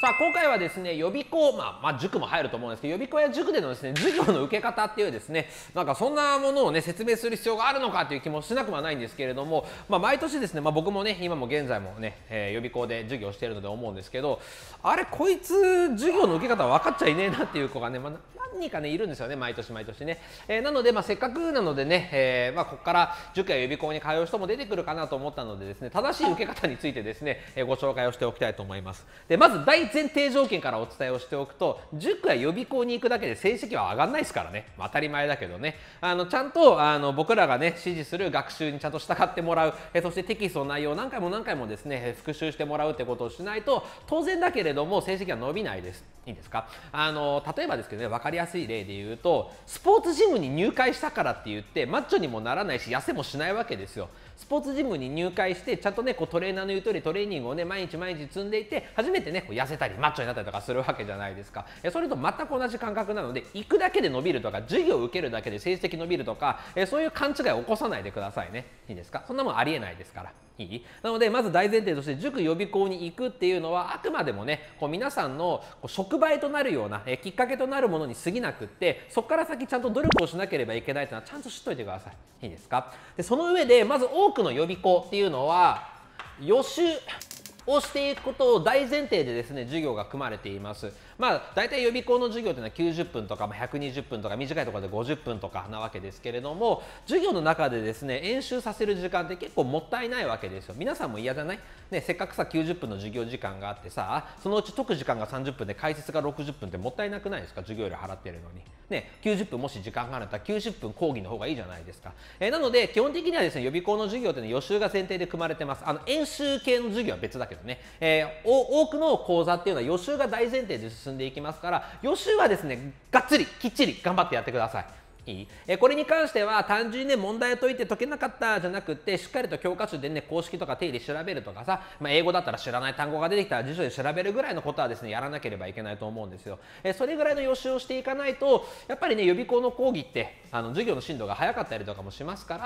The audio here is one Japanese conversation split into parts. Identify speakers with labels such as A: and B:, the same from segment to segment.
A: さあ今回はですね予備校、塾も入ると思うんですけど、予備校や塾でのですね授業の受け方っていうですね、なんかそんなものをね説明する必要があるのかっていう気もしなくはないんですけれども、毎年ですね、僕もね今も現在もね、予備校で授業をしているので思うんですけど、あれこいつ授業の受け方分かっちゃいねえなっていう子がね、何人かねいるんですよね、毎年毎年ね。なのでせっかくなのでね、ここから塾や予備校に通う人も出てくるかなと思ったのでですね、正しい受け方についてですね、ご紹介をしておきたいと思います。でまず大前提条件からお伝えをしておくと、塾や予備校に行くだけで成績は上がらないですからね、当たり前だけどね、ちゃんと僕らがね指示する学習にちゃんと従ってもらう、そしてテキストの内容を何回も何回もですね復習してもらうってことをしないと、当然だけれども成績は伸びないです。いいですか。例えばですけどね、分かりやすい例で言うと、スポーツジムに入会したからって言ってマッチョにもならないし痩せもしないわけですよ。スポーツジムに入会してちゃんとねトレーナーの言う通りトレーニングをね毎日毎日積んでいて、初めてね痩せたりマッチョになったりとかするわけじゃないですか。それと全く同じ感覚なので、行くだけで伸びるとか授業を受けるだけで成績伸びるとか、そういう勘違いを起こさないでくださいね。いいですか。そんなもんありえないですから。いいなので、まず大前提として塾予備校に行くっていうのはあくまでもね皆さんの触媒となるようなきっかけとなるものに過ぎなくって、そこから先ちゃんと努力をしなければいけないというのはちゃんと知っといてください。いいですか。でその上でまず多くの予備校っていうのは予習をしていくことを大前提でですね授業が組まれています。大体予備校の授業というのは90分とか120分とか短いところで50分とかなわけですけれども、授業の中でですね演習させる時間って結構もったいないわけですよ。皆さんも嫌じゃない？ね、せっかくさ90分の授業時間があってさ、そのうち解く時間が30分で解説が60分ってもったいなくないですか？授業料払ってるのにね。90分もし時間があるんだったら90分講義の方がいいじゃないですか。なので基本的にはですね予備校の授業というのは予習が前提で組まれてます。演習系の授業は別だけどね、多くの講座っていうのは予習が大前提で進んでいきますから、予習はですねがっつりきっちり頑張ってやってください。いいこれに関しては単純にね問題を解いて解けなかったじゃなくって、しっかりと教科書でね公式とか定理調べるとかさ、英語だったら知らない単語が出てきたら辞書で調べるぐらいのことはですねやらなければいけないと思うんですよ。それぐらいの予習をしていかないと、やっぱりね予備校の講義って授業の進度が早かったりとかもしますから、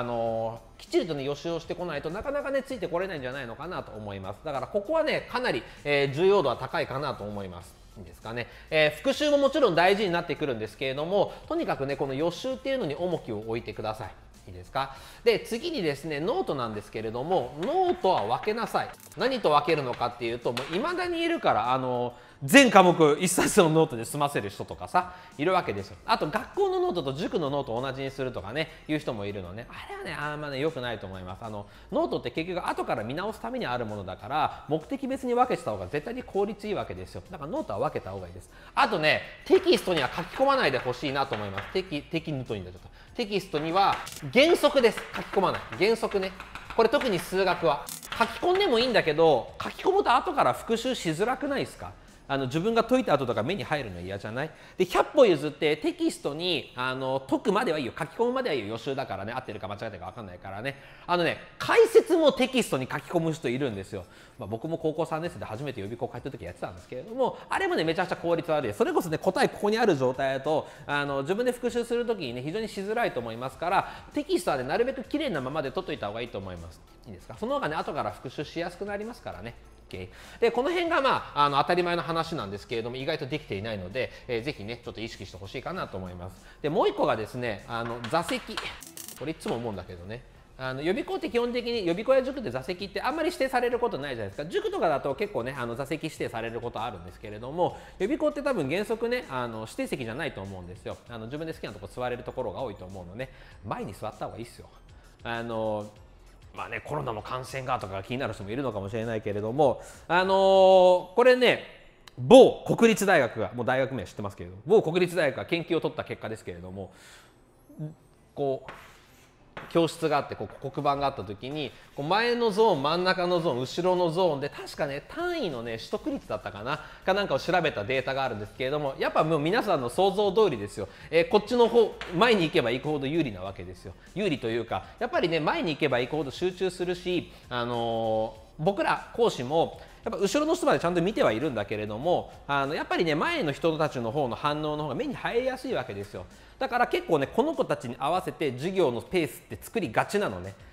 A: きっちりとね予習をしてこないとなかなかねついてこれないんじゃないのかなと思います。だからここはねかなり、重要度は高いかなと思います。いいですかね。復習ももちろん大事になってくるんですけれども、とにかくねこの予習っていうのに重きを置いてください。いいですか。で次にですねノートなんですけれども、ノートは分けなさい。何と分けるのかっていうと、もう未だにいるから全科目一冊のノートで済ませる人とかさいるわけですよ。あと学校のノートと塾のノートを同じにするとかねいう人もいるのね。あれはね良くないと思います。ノートって結局後から見直すためにあるものだから、目的別に分けてた方が絶対に効率いいわけですよ。だからノートは分けた方がいいです。あとねテキストには書き込まないでほしいなと思います。テキストには原則です。書き込まない原則ね。これ特に数学は書き込んでもいいんだけど、書き込むと後から復習しづらくないですか？自分が解いた後とか目に入るの嫌じゃない？で100歩譲ってテキストに解くまではいいよ、書き込むまではいいよ、予習だからね、合ってるか間違ってるか分かんないからね。解説もテキストに書き込む人いるんですよ。僕も高校3年生で初めて予備校通った時やってたんですけれども、あれもねめちゃくちゃ効率悪いです。それこそね答えここにある状態だと自分で復習する時にね非常にしづらいと思いますから、テキストはねなるべく綺麗なままで取っといた方がいいと思います。いいですか。その方がね後から復習しやすくなりますからね。でこの辺が当たり前の話なんですけれども、意外とできていないので、ぜひねちょっと意識してほしいかなと思います。でもう一個がですね座席。これいつも思うんだけどね、予備校って基本的に予備校や塾で座席ってあんまり指定されることないじゃないですか。塾とかだと結構ね座席指定されることあるんですけれども、予備校って多分原則ね指定席じゃないと思うんですよ。自分で好きなとこ座れるところが多いと思うので、前に座った方がいいですよ。コロナの感染がとか気になる人もいるのかもしれないけれども、これね某国立大学が、もう大学名は知ってますけれども、某国立大学が研究を取った結果ですけれども、こう教室があって黒板があった時に前のゾーン真ん中のゾーン後ろのゾーンで確かね単位のね取得率だったかなんかを調べたデータがあるんですけれども、やっぱもう皆さんの想像通りですよ。こっちの方前に行けば行くほど有利なわけですよ。有利というかやっぱりね前に行けば行くほど集中するし、僕ら講師もやっぱ後ろの人までちゃんと見てはいるんだけれども、やっぱりね前の人たちの方の反応の方が目に入りやすいわけですよ。だから結構ねこの子たちに合わせて授業のペースって作りがちなのね。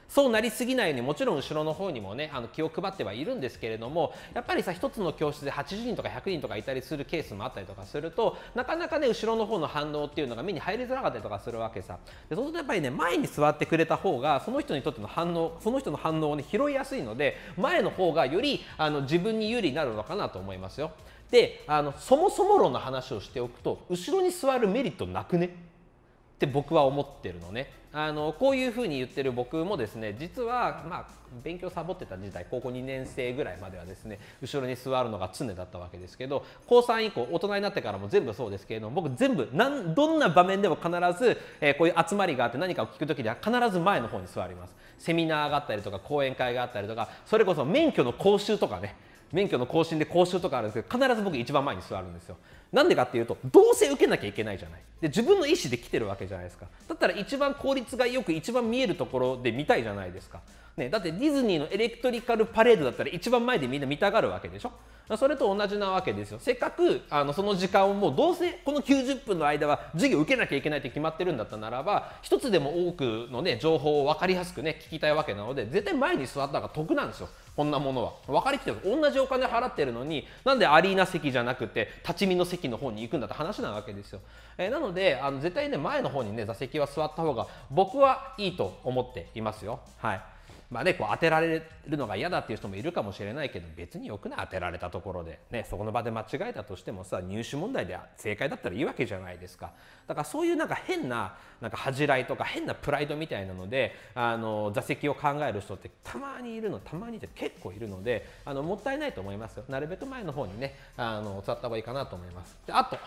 A: そうなりすぎないようにもちろん後ろの方にもね気を配ってはいるんですけれども、やっぱりさ一つの教室で80人とか100人とかいたりするケースもあったりとかすると、なかなかね後ろの方の反応っていうのが目に入りづらかったりとかするわけさ。でそうするとやっぱりね前に座ってくれた方がその人にとっての反応、その人の反応をね拾いやすいので、前の方がより自分に有利になるのかなと思いますよ。でそもそも論の話をしておくと、後ろに座るメリットなくねって僕は思ってるのね。こういうふうに言ってる僕もですね、実は勉強サボってた時代、高校2年生ぐらいまではですね後ろに座るのが常だったわけですけど、高3以降大人になってからも全部そうですけれども、僕全部どんな場面でも必ず、こういう集まりがあって何かを聞く時には必ず前の方に座ります。セミナーがあったりとか講演会があったりとか、それこそ免許の講習とかね、免許の更新で講習とかあるんですけど、必ず僕一番前に座るんですよ。なんでかっていうと、どうせ受けなきゃいけないじゃない。で自分の意思で来てるわけじゃないですか。だったら一番効率がよく一番見えるところで見たいじゃないですか。ね、だってディズニーのエレクトリカルパレードだったら一番前でみんな見たがるわけでしょ。それと同じなわけですよ。せっかくその時間をもうどうせこの90分の間は授業受けなきゃいけないって決まってるんだったならば、一つでも多くのね情報を分かりやすくね聞きたいわけなので、絶対前に座った方が得なんですよ。こんなものは分かりきってる。同じお金払ってるのになんでアリーナ席じゃなくて立ち見の席の方に行くんだって話なわけですよ。なので絶対ね前の方にね座席は座った方が僕はいいと思っていますよ。はい。まあね、こう当てられるのが嫌だっていう人もいるかもしれないけど、別によくない当てられたところで、ね、そこの場で間違えたとしてもさ、入試問題で正解だったらいいわけじゃないですか。だからそういうなんか変な恥じらいとか変なプライドみたいなので座席を考える人ってたまにいるの、たまにって結構いるのでもったいないと思いますよ。なるべく前の方にね座った方がいいかなと思います。であと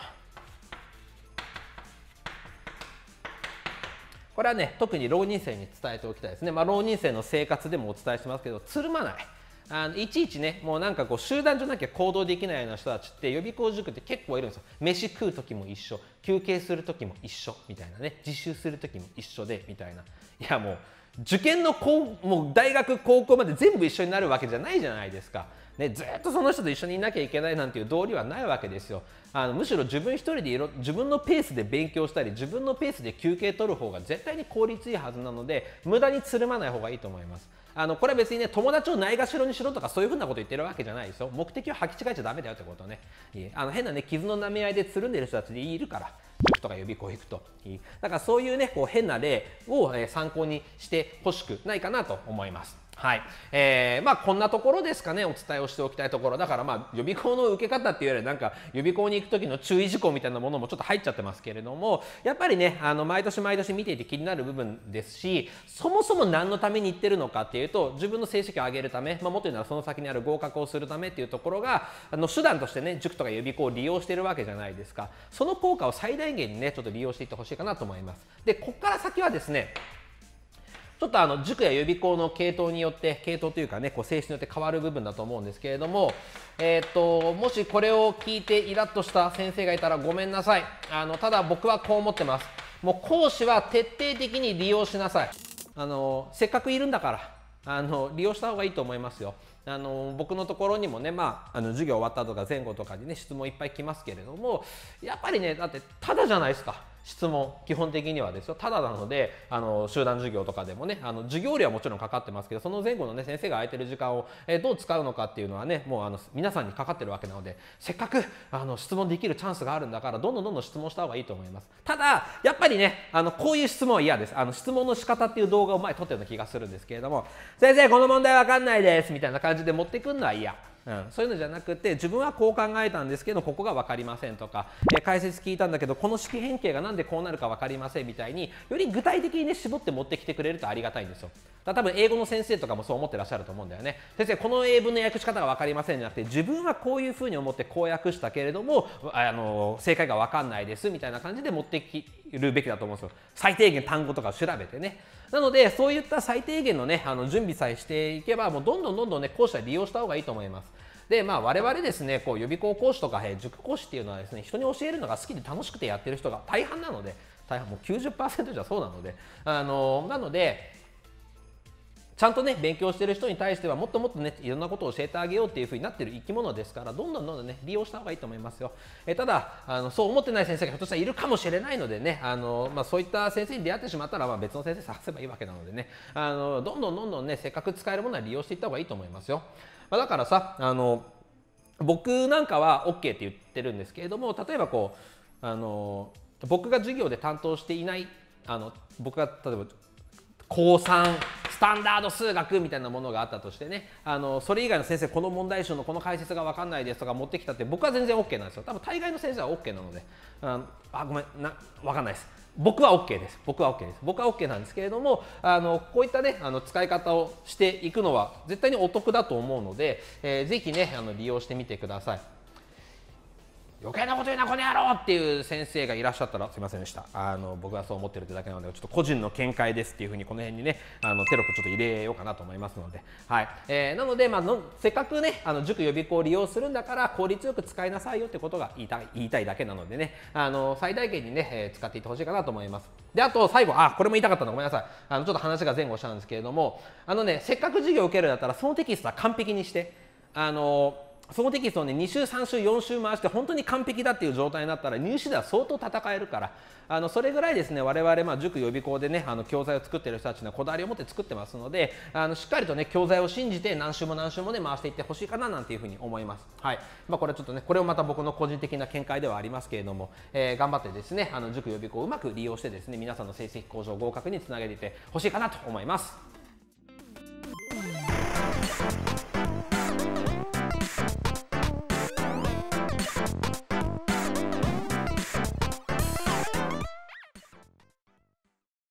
A: これはね特に浪人生に伝えておきたいですね。浪人生の生活でもお伝えしてますけど、つるまない。いちいちねもうなんかこう集団じゃなきゃ行動できないような人たちって予備校塾って結構いるんですよ。飯食う時も一緒、休憩する時も一緒みたいなね、自習する時も一緒でみたいな。いやもう受験のもう大学高校まで全部一緒になるわけじゃないじゃないですか。ね、ずっとその人と一緒にいなきゃいけないなんていう道理はないわけですよ。むしろ自分一人で自分のペースで勉強したり自分のペースで休憩取る方が絶対に効率いいはずなので、無駄につるまない方がいいと思います。これは別にね友達をないがしろにしろとかそういうふうなこと言ってるわけじゃないですよ。目的を履き違えちゃダメだよってことね。変なね傷の舐め合いでつるんでる人たちでいるから、塾とか予備校行くといい。だからそういうねこう変な例を、参考にしてほしくないかなと思います。はい。こんなところですかね、お伝えをしておきたいところ。だから予備校の受け方っていうよりなんか予備校に行く時の注意事項みたいなものもちょっと入っちゃってますけれども、やっぱりね毎年毎年見ていて気になる部分ですし、そもそも何のために行ってるのかっていうと、自分の成績を上げるため、もっと言うならその先にある合格をするためっていうところが手段としてね塾とか予備校を利用しているわけじゃないですか。その効果を最大限にねちょっと利用していってほしいかなと思います。でここから先はですねちょっと塾や予備校の系統によって系統というかねこう性質によって変わる部分だと思うんですけれども、もしこれを聞いてイラッとした先生がいたらごめんなさい。ただ僕はこう思ってます。もう講師は徹底的に利用しなさい。せっかくいるんだから利用した方がいいと思いますよ。僕のところにもね、授業終わったとか前後とかにね質問いっぱい来ますけれども、やっぱりねだってただじゃないですか。質問基本的にはですよただなので集団授業とかでもね授業料はもちろんかかってますけど、その前後のね先生が空いてる時間を、どう使うのかっていうのはねもう皆さんにかかってるわけなので、せっかく質問できるチャンスがあるんだからどんどん質問した方がいいと思います。ただやっぱりねこういう質問は嫌です。質問の仕方っていう動画を前撮ったような気がするんですけれども、先生この問題わかんないですみたいな感じで持ってくるのは嫌。そういうのじゃなくて、自分はこう考えたんですけどここが分かりませんとか、解説聞いたんだけどこの式変形がなんでこうなるか分かりませんみたいにより具体的にね絞って持ってきてくれるとありがたいんですよ。だから多分英語の先生とかもそう思ってらっしゃると思うんだよね。先生この英文の訳し方が分かりませんじゃなくて、自分はこういうふうに思ってこう訳したけれども正解が分かんないですみたいな感じで持ってきるべきだと思うんですよ。最低限単語とかを調べてね。なのでそういった最低限のね準備さえしていけばもうどんどんね講師は利用した方がいいと思います。で我々ですねこう予備校講師とか塾講師っていうのはですね人に教えるのが好きで楽しくてやってる人が大半なので、大半もう 90% 以上そうなのでなのでちゃんとね勉強してる人に対してはもっともっとねいろんなことを教えてあげようっていう風になってる生き物ですから、どんどんね利用した方がいいと思いますよ。ただそう思ってない先生がひょっとしたらいるかもしれないのでね、そういった先生に出会ってしまったら、別の先生探せばいいわけなのでね、どんどんねせっかく使えるものは利用していった方がいいと思いますよ。だからさ僕なんかは OK って言ってるんですけれども、例えばこう僕が授業で担当していない僕が例えば高3スタンダード数学みたいなものがあったとしてね、それ以外の先生この問題集のこの解説が分かんないですとか持ってきたって僕は全然 OK なんですよ。多分大概の先生は OK なので、ごめん分かんないです。僕は OK です。僕は OK なんですけれども、こういったね使い方をしていくのは絶対にお得だと思うので、ぜひね利用してみてください。余計なこと言うなこの野郎っていう先生がいらっしゃったらすいませんでした。僕がそう思ってるってだけなので、ちょっと個人の見解ですっていうふうにこの辺にねテロップちょっと入れようかなと思いますので、はい。なので、せっかくね塾予備校を利用するんだから効率よく使いなさいよってことが言いたいだけなのでね、最大限にね、使っていってほしいかなと思います。であと最後これも言いたかったのごめんなさい。ちょっと話が前後したんですけれども、せっかく授業を受けるんだったらそのテキストは完璧にしてそのテキストをね2週3週4週回して本当に完璧だっていう状態になったら入試では相当戦えるから、それぐらいですね我々塾予備校でね教材を作っている人たちのこだわりを持って作ってますので、しっかりとね教材を信じて何週も何週もね回していってほしいかななんていうふうに思います。はい。これちょっとねこれをまた僕の個人的な見解ではありますけれども、頑張ってですね塾予備校をうまく利用してですね皆さんの成績向上合格につなげていってほしいかなと思います。